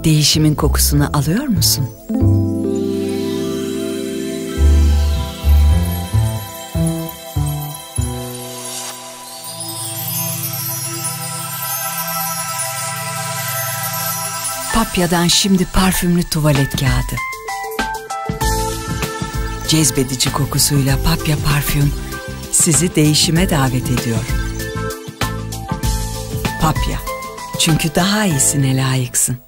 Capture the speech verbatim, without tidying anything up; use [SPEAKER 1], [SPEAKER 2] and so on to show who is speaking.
[SPEAKER 1] Değişimin kokusunu alıyor musun? Papya'dan şimdi parfümlü tuvalet kağıdı. Cezbedici kokusuyla Papya parfüm sizi değişime davet ediyor. Papya, çünkü daha iyisine layıksın.